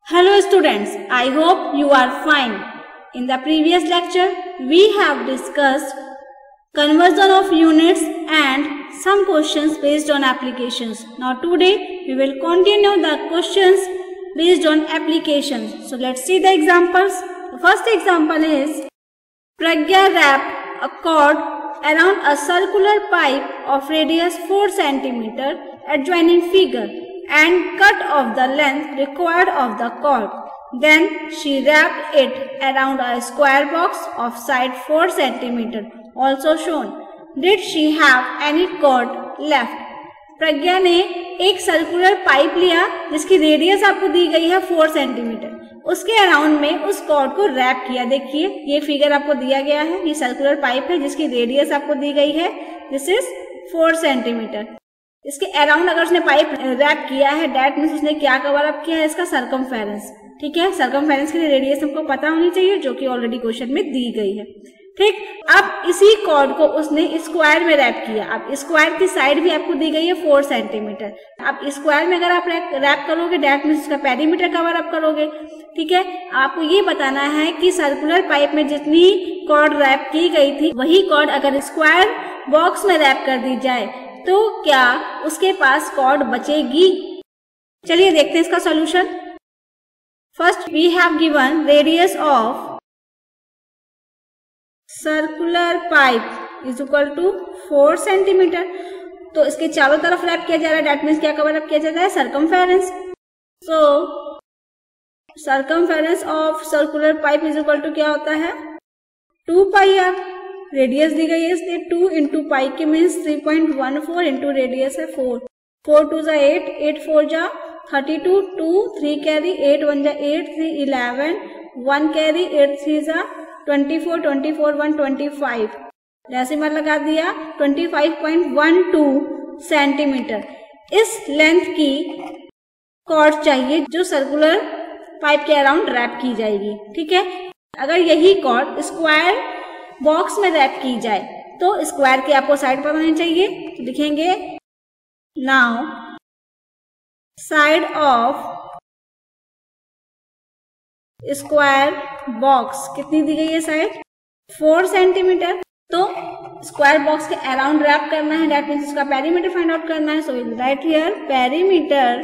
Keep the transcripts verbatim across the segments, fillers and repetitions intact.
Hello students, I hope you are fine. In the previous lecture, we have discussed conversion of units and some questions based on applications. Now today, we will continue the questions based on applications. So let's see the examples. The first example is, Pragya wrapped a cord around a circular pipe of radius four centimeters adjoining figure and cut off the length required of the cord. Then she wrapped it around a square box of side four centimeters also shown. Did she have any cord left? प्रज्ञा ने एक circular pipe लिया जिसकी radius आपको दी गई है four centimetre, उसके around में उस कॉर्ड को रैप किया। देखिए ये फिगर आपको दिया गया है, ये सर्कुलर पाइप है जिसकी रेडियस आपको दी गई है, दिस इज फोर सेंटीमीटर। इसके अराउंड अगर उसने पाइप रैप किया है, दैट मींस उसने क्या कवर अप किया है, इसका सर्कमफेरेंस। ठीक है, सर्कमफेरेंस की रेडियस हमको पता होनी चाहिए जो कि ऑलरेडी क्वेश्चन में दी गई है। ठीक, अब इसी कॉर्ड को उसने स्क्वायर में रैप किया। अब स्क्वायर की साइड भी आपको दी गई है फोर सेंटीमीटर। अब स्क्वायर में अगर आप रैप करोगे दैट मींस उसका पेरीमीटर कवर अप करोगे। ठीक है, आपको ये बताना है कि सर्कुलर पाइप में जितनी कॉर्ड रैप की गई थी वही कॉर्ड अगर स्क्वायर बॉक्स में रैप कर दी जाए तो क्या उसके पास कॉर्ड बचेगी। चलिए देखते हैं इसका solution. First we have given radius of circular pipe is equal to four centimetre. तो इसके चारों तरफ रैप किया जा रहा है, दैट मीन्स क्या कवर अप किया जाता है, circumference. So circumference of circular pipe is equal to क्या होता है, टू पाई आर। रेडियस दी गई है इसलिए टू इंटू पाई के means three point one four into radius है फोर। फोर टू जा एट, एट फोर जा thirty two, two three carry, eight one जा eight, three eleven, one carry, eight three जा twenty four, twenty four one twenty five, decimal लगा दिया twenty five point one two centimetre. इस length की cord चाहिए जो circular pipe के around wrap की जाएगी। ठीक है, अगर यही कॉर्ड स्क्वायर बॉक्स में रैप की जाए तो स्क्वायर के आपको साइड पता होनी चाहिए। तो लिखेंगे now side of square box कितनी दी गई है, साइड फोर सेंटीमीटर। तो स्क्वायर बॉक्स के अराउंड रैप करना है, दैट मींस उसका पेरीमीटर फाइंड आउट करना है। So will write here perimeter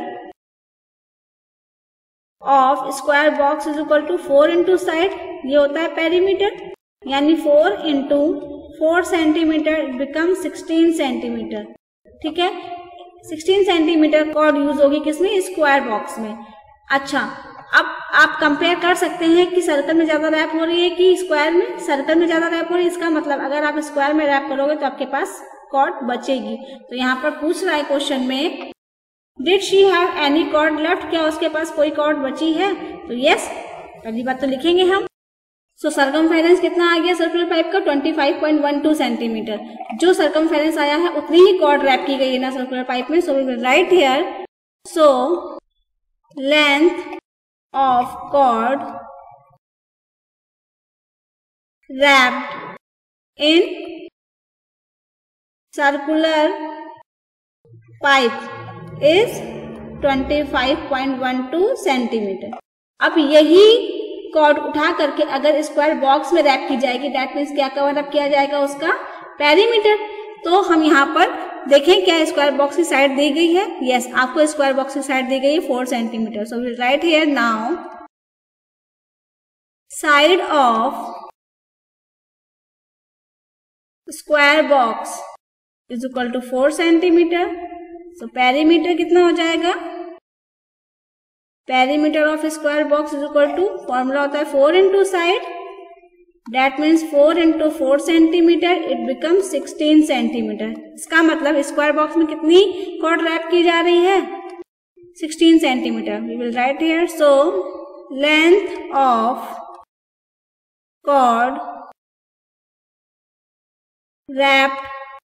of square box is equal to four into side, ये होता है पेरीमीटर, यानी four into four centimetre become sixteen centimetre. ठीक है, सिक्सटीन सेंटीमीटर कॉर्ड यूज होगी किसमें, स्क्वायर बॉक्स में। अच्छा, अब आप कंपेयर कर सकते हैं कि सर्कल में ज्यादा रैप हो रही है कि स्क्वायर में। सर्कल में ज्यादा रैप हो रही है, इसका मतलब अगर आप स्क्वायर में रैप करोगे तो आपके पास कॉर्ड बचेगी। तो यहाँ पर पूछ रहा है क्वेश्चन में, did she have any cord left, क्या उसके पास कोई कॉर्ड बची है। तो यस, पहली बात तो लिखेंगे हम। सो सर्कमफेरेंस कितना आ गया सर्कुलर पाइप का, twenty five point one two centimetre. जो सर्कमफेरेंस आया है उतनी ही कॉर्ड रैप की गई है ना सर्कुलर पाइप में। So we will write here, so length of cord wrapped in circular pipe is twenty five point one two centimetre. अब यही कॉर्ड उठा करके अगर स्क्वायर बॉक्स में रैप की जाएगी, दैट मीन्स क्या कवर अप किया जाएगा, उसका पेरीमीटर। तो हम यहाँ पर देखें क्या स्क्वायर बॉक्स की साइड दी गई है, यस yes, आपको स्क्वायर बॉक्स की साइड दी गई है four centimetre. So will write here now side of square box is equal to four centimetre. So perimeter कितना हो जाएगा, perimeter of square box is equal to, formula होता है four into side, That means four into four centimetre it becomes sixteen centimetre. इसका मतलब square box में कितनी cord rap की जा रही है, sixteen centimetre. We will write here, so length of cord wrapped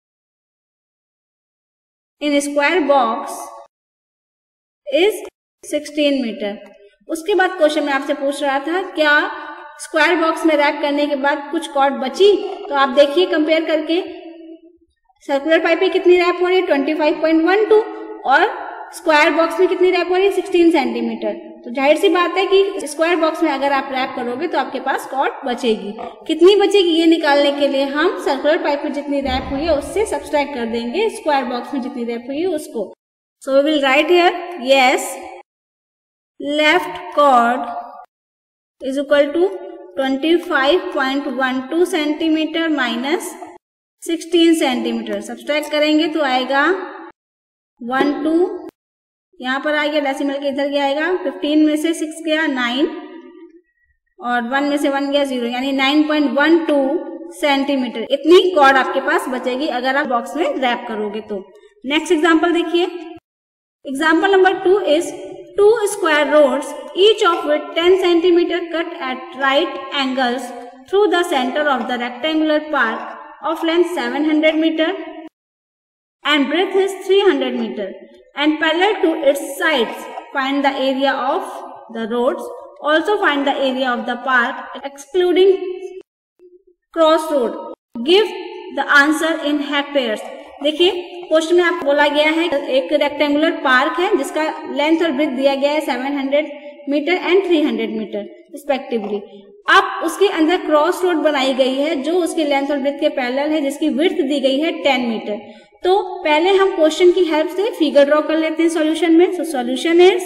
in square box is sixteen metre. उसके बाद क्वेश्चन में आपसे पूछ रहा था क्या स्क्वायर बॉक्स में रैप करने के बाद कुछ कॉर्ड बची। तो आप देखिए कंपेयर करके सर्कुलर पाइप पे कितनी रैप हो रही है, twenty five point one two, और स्क्वायर बॉक्स में कितनी रैप हो रही है, सिक्सटीन सेंटीमीटर। तो जाहिर सी बात है कि स्क्वायर बॉक्स में अगर आप रैप करोगे तो आपके पास कॉर्ड बचेगी। कितनी बचेगी ये निकालने के लिए हम सर्कुलर पाइप में जितनी रैप हुई है उससे सब्सट्रैक्ट कर देंगे स्क्वायर बॉक्स में जितनी रैप हुई है उसको। So we will write here, yes left cord is equal to twenty five point one two centimetre minus sixteen centimetre. Subtract करेंगे तो आएगा वन टू, यहाँ पर आ गया डेसिमल के इधर क्या आएगा, फिफ्टीन में से सिक्स गया नाइन और वन में से वन गया जीरो, यानी nine point one two centimetre. इतनी कॉर्ड आपके पास बचेगी अगर आप बॉक्स में रैप करोगे तो। नेक्स्ट एग्जांपल देखिए, example number two is two square roads each of with ten centimetre cut at right angles through the centre of the rectangular park of length seven hundred meter and breadth is three hundred meter and parallel to its sides. Find the area of the roads. Also find the area of the park excluding crossroad. Give the answer in hectares. देखिए question में आपको बोला गया है एक rectangular park है जिसका length और ब्रेथ दिया गया है seven hundred metre and three hundred metre respectively. अब उसके अंदर क्रॉस रोड बनाई गई है जो उसकी लेंथ और ब्रेथ के पैरेलल है, जिसकी विड्थ दी गई है टेन मीटर। तो पहले हम क्वेश्चन की हेल्प से फिगर ड्रॉ कर लेते हैं सॉल्यूशन में। So solution is,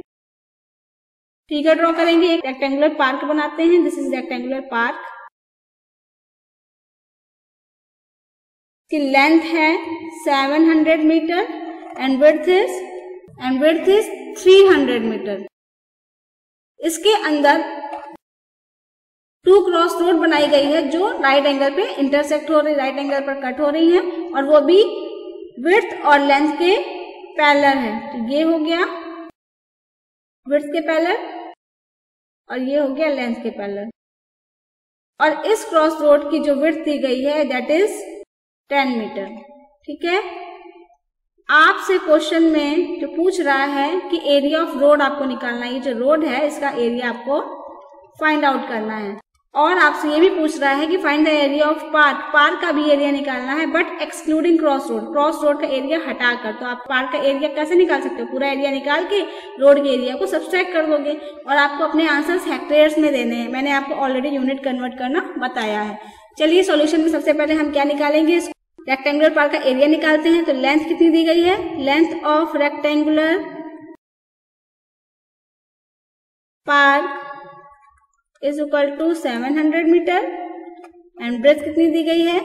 figure draw करेंगे, एक रेक्टेंगुलर पार्क बनाते हैं। दिस इज रेक्टेंगुलर पार्क की लेंथ है seven hundred metre and width is and width is three hundred metre. इसके अंदर टू क्रॉस रोड बनाई गई है जो राइट एंगल पे इंटरसेक्ट हो रही, राइट एंगल पर कट हो रही है और वो भी विड्थ और लेंथ के पैरेलल है। तो ये हो गया विड्थ के पैरेलल और ये हो गया लेंथ के पैरेलल। और इस क्रॉस रोड की जो विड्थ दी गई है दैट इज टेन मीटर। ठीक है, आपसे क्वेश्चन में जो पूछ रहा है कि एरिया ऑफ रोड आपको निकालना है, ये जो रोड है इसका एरिया आपको फाइंड आउट करना है। और आपसे ये भी पूछ रहा है कि find the area of park, park का भी एरिया निकालना है but excluding cross road, cross road का एरिया हटाकर। तो आप पार्क का एरिया कैसे निकाल सकते हो, पूरा एरिया निकाल के रोड के एरिया को सब्सट्रैक्ट कर दोगे और आपको अपने आंसर्स हेक्टेयर्स में देने हैं। मैंने आपको ऑलरेडी यूनिट कन्वर्ट करना बताया है। चलिए सॉल्यूशन में सबसे पहले हम क्या निकालेंगे, रेक्टेंगुलर पार्क का एरिया निकालते हैं। तो लेंथ कितनी दी गई है, length of rectangular park is equal to seven hundred metre and breadth कितनी दी गई है,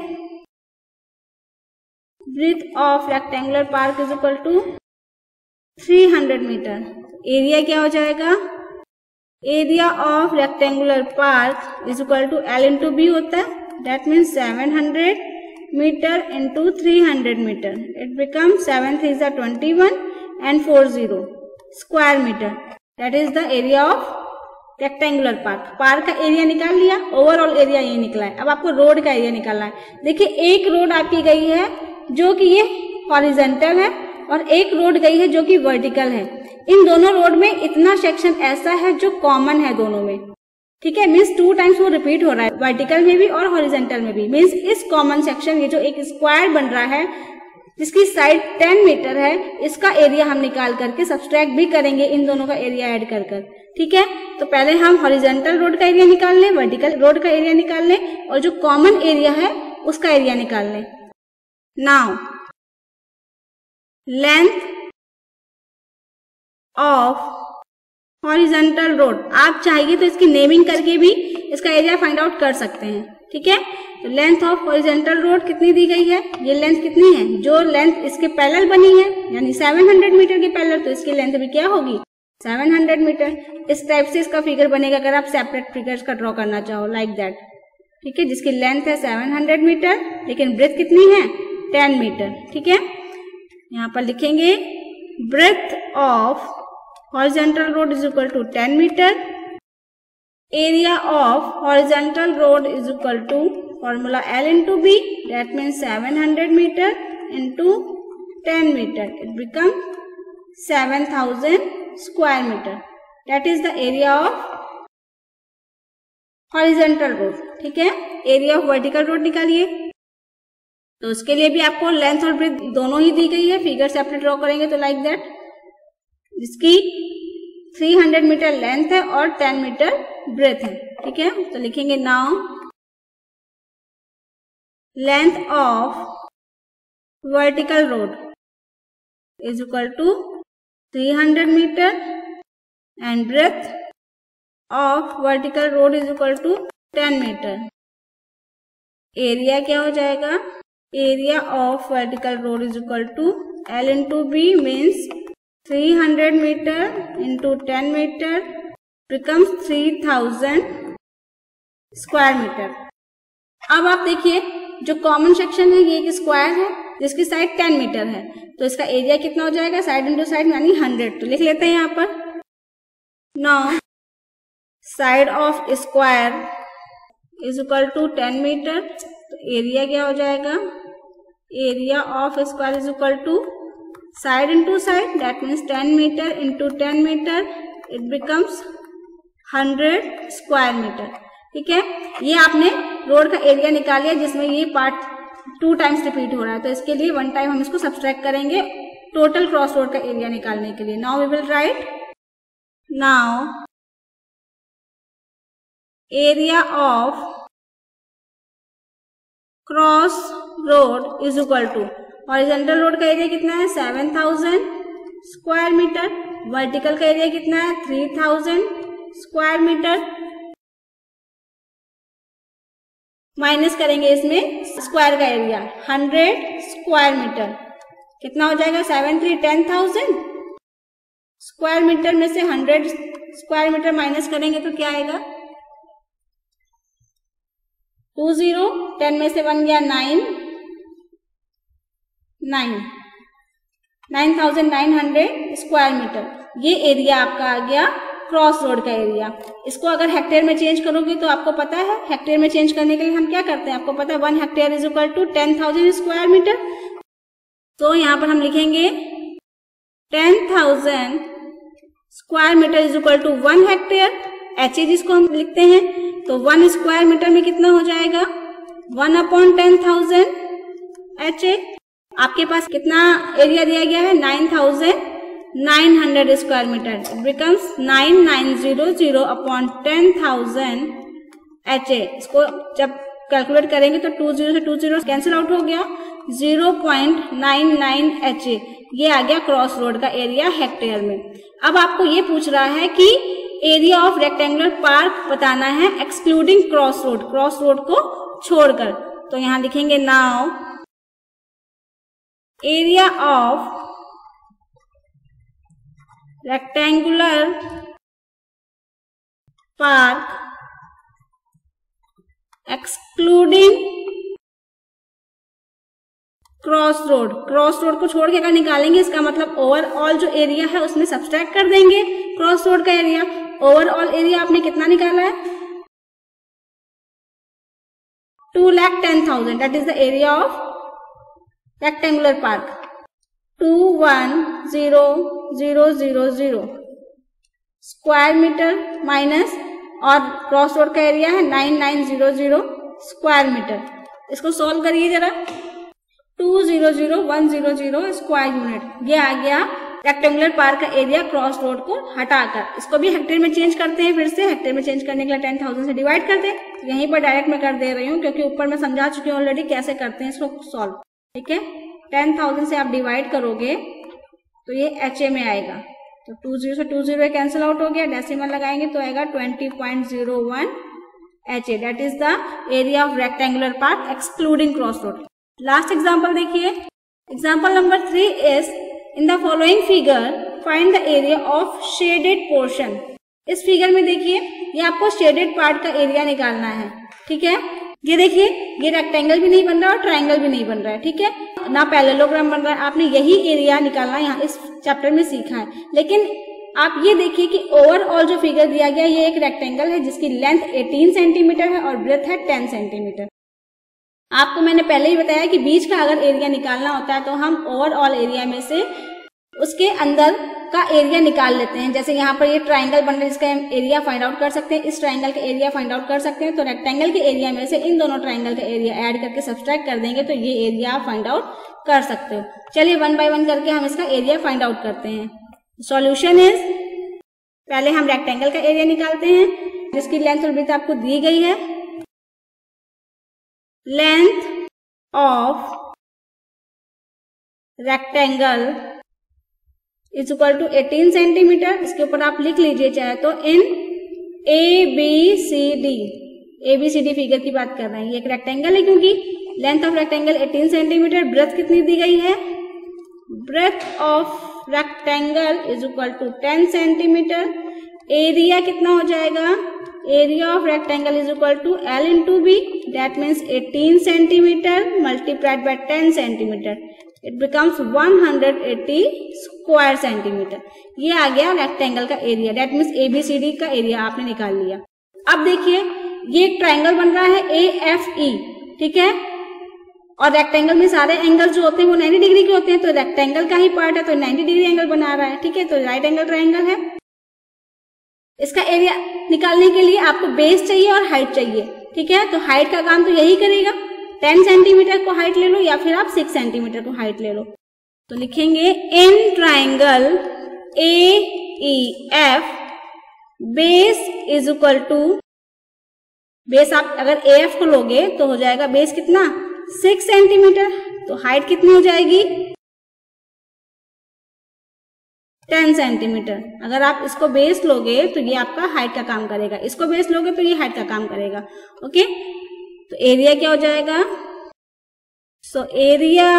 breadth of rectangular park is equal to three hundred metre. Area क्या हो जाएगा, area of rectangular park is equal to L into B होता है, that means seven hundred metre into three hundred metre, it become seven three जा twenty one and four zero square metre. That is the area of rectangular park. Park का area निकाल लिया, overall area ये निकला है। अब आपको road का एरिया निकालना है। देखिए एक रोड आपकी गई है जो कि ये हॉरिजेंटल है और एक रोड गई है जो कि वर्टिकल है। इन दोनों रोड में इतना सेक्शन ऐसा है जो कॉमन है दोनों में। ठीक है, मीन्स टू टाइम्स वो रिपीट हो रहा है, वर्टिकल में भी और हॉरिजेंटल में भी। मीन्स इस कॉमन सेक्शन, ये जो एक स्क्वायर बन रहा है जिसकी साइड टेन मीटर है, इसका एरिया हम निकाल करके सब्सट्रैक्ट भी करेंगे इन दोनों का एरिया ऐड कर कर। ठीक है, तो पहले हम हॉरिजेंटल रोड का एरिया निकाल लें, वर्टिकल रोड का एरिया निकाल लें और जो कॉमन एरिया है उसका एरिया निकाल लें। Now length of horizontal road, आप चाहिए तो इसकी नेमिंग करके भी इसका एरिया फाइंड आउट कर सकते हैं। ठीक है, तो लेंथ ऑफ हॉरिजेंटल रोड कितनी दी गई है, ये लेंथ कितनी है, जो लेंथ इसके पैरेलल बनी है यानी सेवन हंड्रेड मीटर के पैरेलल, तो इसकी लेंथ भी क्या होगी सेवन हंड्रेड मीटर। इस टाइप से इसका फिगर बनेगा अगर आप सेपरेट फिगर्स का ड्रॉ करना चाहो, लाइक दैट। ठीक है, जिसकी लेंथ है सेवन हंड्रेड मीटर लेकिन ब्रेथ कितनी है टेन मीटर। ठीक है, यहाँ पर लिखेंगे breadth of horizontal road is equal to ten metre, area of horizontal road is equal to formula L into B, that means seven hundred meter into ten meter, it become seven thousand square meter. That is the area of horizontal road. ठीक है, area of vertical road निकालिए। तो उसके लिए भी आपको length और breath दोनों ही दी गई है, फिगर सेपरेट ड्रॉ करेंगे तो लाइक दैट। जिसकी तीन सौ मीटर लेंथ है और दस मीटर ब्रेथ है। ठीक है, तो लिखेंगे now length of vertical road is equal to तीन सौ metre and breadth of vertical road is equal to दस मीटर। एरिया क्या हो जाएगा, area of vertical road is equal to L into B means तीन सौ मीटर इंटू दस metre becomes तीन हज़ार स्क्वायर मीटर। अब आप देखिए जो कॉमन सेक्शन है ये एक स्क्वायर है जिसकी साइड दस मीटर है, तो इसका एरिया कितना हो जाएगा, साइड इंटू साइड यानी हंड्रेड। तो लिख लेते हैं यहाँ पर now side of square is equal to ten metre, तो एरिया क्या हो जाएगा, area of square is equal to side into side that means ten metre into ten metre it becomes hundred square metre. ठीक है, ये आपने road का area निकाल लिया जिसमें ये पार्ट टू टाइम्स रिपीट हो रहा है, तो इसके लिए वन टाइम हम इसको सब्सट्रैक्ट करेंगे टोटल क्रॉस रोड का एरिया निकालने के लिए। Now we will write now area of cross road is equal to horizontal road का एरिया कितना है seven thousand square metre, vertical का एरिया कितना है three thousand square metre, minus करेंगे इसमें स्क्वायर का एरिया हंड्रेड स्क्वायर मीटर, कितना हो जाएगा seven three ten thousand square metre में से हंड्रेड स्क्वायर मीटर माइनस करेंगे तो क्या आएगा टू जीरो, टेन में से वन गया nine, nine nine thousand nine hundred square metre. ये एरिया आपका आ गया क्रॉस रोड का एरिया। इसको अगर हेक्टेयर में चेंज करोगे तो आपको पता है हेक्टेयर में चेंज करने के लिए हम क्या करते हैं, आपको पता है one hectare is equal to ten thousand square metre. तो यहाँ पर हम लिखेंगे ten thousand square metre is equal to one hectare, H A जिसको हम लिखते हैं, तो वन स्क्वायर मीटर में कितना हो जाएगा one upon ten thousand H A. आपके पास कितना एरिया दिया गया है nine thousand nine hundred square metre, it becomes nine nine zero zero upon ten thousand H A. इसको जब कैलकुलेट करेंगे तो टू जीरो से टू जीरो कैंसिल आउट हो गया, zero point nine nine H A. ये आ गया क्रॉस रोड का एरिया हेक्टेयर में। अब आपको ये पूछ रहा है कि एरिया ऑफ रेक्टेंगुलर पार्क बताना है excluding cross road, cross road को छोड़कर। तो यहां लिखेंगे now area of rectangular park excluding cross road, cross road को छोड़ के अगर निकालेंगे इसका मतलब ओवरऑल जो एरिया है उसमें सब्सट्रैक्ट कर देंगे क्रॉस रोड का एरिया। ओवरऑल एरिया आपने कितना निकाला है two lakh ten thousand, that is the area of rectangular park. Two one zero zero zero zero square metre minus और क्रॉस रोड का एरिया है nine nine zero zero square metre. इसको solve करिए जरा, two zero zero one zero zero square unit, ये आ गया rectangular park का एरिया क्रॉस रोड को हटाकर। इसको भी हेक्टेयर में चेंज करते हैं, फिर से हेक्टेयर में चेंज करने के लिए टेन थाउजेंड से डिवाइड करते हैं। तो यहीं पर डायरेक्ट मैं कर दे रही हूँ क्योंकि ऊपर मैं समझा चुकी हूँ ऑलरेडी कैसे करते हैं इसको सॉल्व। ठीक है, टेन थाउजेंड से आप डिवाइड करोगे तो ये एच ए में आएगा, तो टू जीरो से टू जीरो कैंसिल आउट हो गया, डेसिमल लगाएंगे तो आएगा twenty point zero one H A, that is the area of rectangular park excluding cross road. Last example देखिए, example number three is in the following figure find the area of shaded portion. इस figure में देखिए ये आपको shaded part का area निकालना है। ठीक है, ये देखिए ये रेक्टेंगल भी नहीं बन रहा और ट्रायंगल भी नहीं बन रहा है, ठीक है, ना पैरेललोग्राम बन रहा है। आपने यही एरिया निकालना यहाँ इस चैप्टर में सीखा है। लेकिन आप ये देखिए कि ओवरऑल जो फिगर दिया गया ये एक रेक्टेंगल है जिसकी लेंथ एटीन सेंटीमीटर है और ब्रेथ है टेन सेंटीमीटर। आपको मैंने पहले ही बताया कि बीच का अगर एरिया निकालना होता है तो हम ओवरऑल एरिया में से उसके अंदर का एरिया निकाल लेते हैं। जैसे यहाँ पर ये ट्रायंगल बन रहा है जिसका एरिया फाइंड आउट कर सकते हैं, इस ट्रायंगल का एरिया फाइंड आउट कर सकते हैं। तो रेक्टेंगल के एरिया में से इन दोनों ट्रायंगल का एरिया ऐड करके सब्सट्रैक्ट कर देंगे तो ये एरिया आप फाइंड आउट कर सकते हो। चलिए वन बाय वन करके हम इसका एरिया फाइंड आउट करते हैं। सॉल्यूशन इज, पहले हम रेक्टेंगल का एरिया निकालते हैं जिसकी लेंथ और ब्रेड्थ आपको दी गई है। Length of rectangle is equal to eighteen centimetre. इसके ऊपर आप लिख लीजिए चाहे तो in A B C D, A B C D figure की बात कर रहे हैं। ये एक रेक्टेंगल है क्योंकि length of rectangle eighteen centimetre, breadth कितनी दी गई है, breadth of rectangle is equal to ten centimetre. Area कितना हो जाएगा, area of rectangle is equal to L into B, that means eighteen centimetre multiplied by ten centimetre, it becomes one hundred eighty square centimetre. ये आ गया rectangle का area, that means ABCD का area आपने निकाल लिया। अब देखिए ये एक ट्राइंगल बन रहा है ए एफ ई, ठीक है, और रेक्टेंगल में सारे एंगल जो होते हैं वो नाइन्टी डिग्री के होते हैं, तो रेक्टेंगल का ही पार्ट है तो नाइन्टी डिग्री एंगल बना रहा है, ठीक है, तो राइट एंगल ट्राइंगल है। इसका एरिया निकालने के लिए आपको बेस चाहिए और हाइट चाहिए, ठीक है, तो हाइट का काम तो यही करेगा, टेन सेंटीमीटर को हाइट ले लो या फिर आप सिक्स सेंटीमीटर को हाइट ले लो। तो लिखेंगे in triangle A E F base is equal to, base आप अगर ए एफ को लोगे तो हो जाएगा बेस कितना, सिक्स सेंटीमीटर, तो हाइट कितनी हो जाएगी, टेन सेंटीमीटर। अगर आप इसको बेस लोगे तो ये आपका हाइट का काम करेगा, इसको बेस लोगे तो ये हाइट का काम करेगा। ओके, तो एरिया क्या हो जाएगा, so area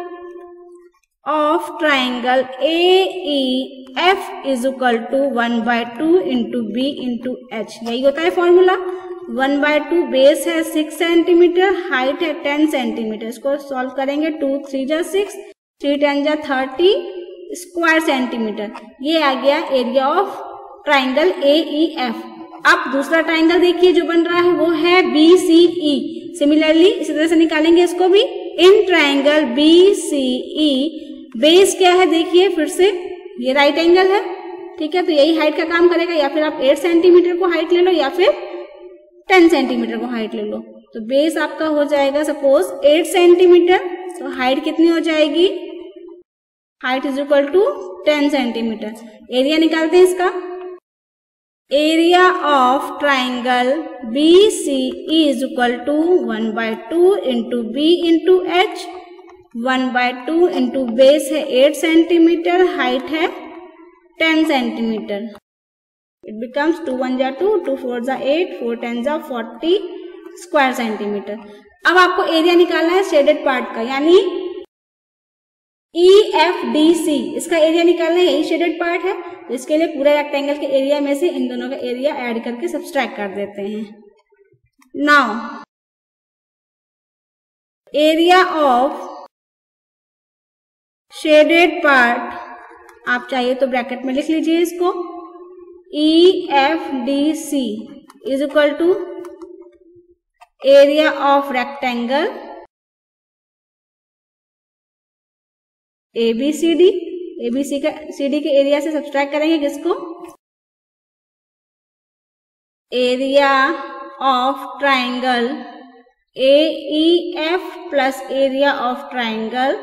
of triangle A E F is equal to one by two into B into H, यही होता है formula. One by two base है सिक्स सेंटीमीटर, हाइट है टेन सेंटीमीटर, इसको सॉल्व करेंगे, टू थ्री जा सिक्स, थ्री टेन जा thirty square centimetre. ये आ गया area of triangle A E F. अब दूसरा ट्राइंगल देखिए जो बन रहा है वो है बी सी ई। सिमिलरली इसी तरह से निकालेंगे इसको भी। In triangle B C E base क्या है देखिए फिर से, ये राइट एंगल है, ठीक है, तो यही हाइट का काम करेगा, या फिर आप एट सेंटीमीटर को हाइट ले लो या फिर टेन सेंटीमीटर को हाइट ले लो। तो बेस आपका हो जाएगा सपोज एट सेंटीमीटर, तो हाइट कितनी हो जाएगी, height is equal to ten centimetre. Area निकालते हैं इसका, area of triangle B C E is equal to one by two into B into H, one by two into base है eight centimetre, height है ten centimetre, it becomes two one जा two, two four जा eight, four ten जा forty square centimetre. अब आपको area निकालना है shaded part का, यानी ई एफ डी सी, इसका एरिया निकालना है, यही शेडेड पार्ट है, तो इसके लिए पूरे रेक्टेंगल के एरिया में से इन दोनों का एरिया ऐड करके सब्सट्रैक्ट कर देते हैं। Now area of shaded part आप चाहिए तो ब्रैकेट में लिख लीजिए इसको, E F D C is equal to area of rectangle A B C D, A B C का सी डी के एरिया से सब्सट्रैक्ट करेंगे किसको, area of triangle A E F plus area of triangle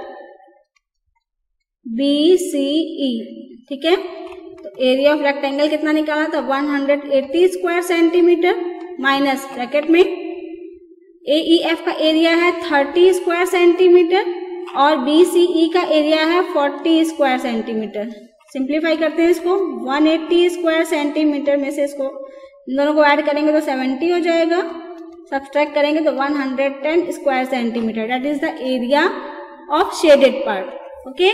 B C E, ठीक है। तो area of rectangle कितना निकाला था, one hundred eighty square centimetre, minus bracket में ए ई एफ का एरिया है थर्टी स्क्वायर सेंटीमीटर और बी सी ई का एरिया है फोर्टी स्क्वायर सेंटीमीटर। सिंप्लीफाई करते हैं इसको, वन एटी स्क्वायर सेंटीमीटर में से इसको दोनों को ऐड करेंगे तो सेवेंटी हो जाएगा, सब्सट्रैक्ट करेंगे तो one hundred ten square centimetre, that is the area of shaded part. Okay,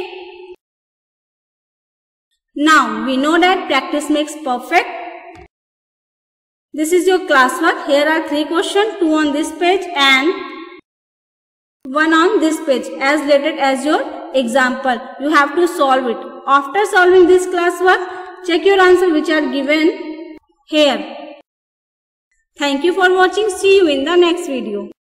now we know that practice makes perfect. This is your classwork. Here are three questions, two on this page and one on this page as related as your example. You have to solve it. After solving this classwork, check your answer which are given here. Thank you for watching. See you in the next video.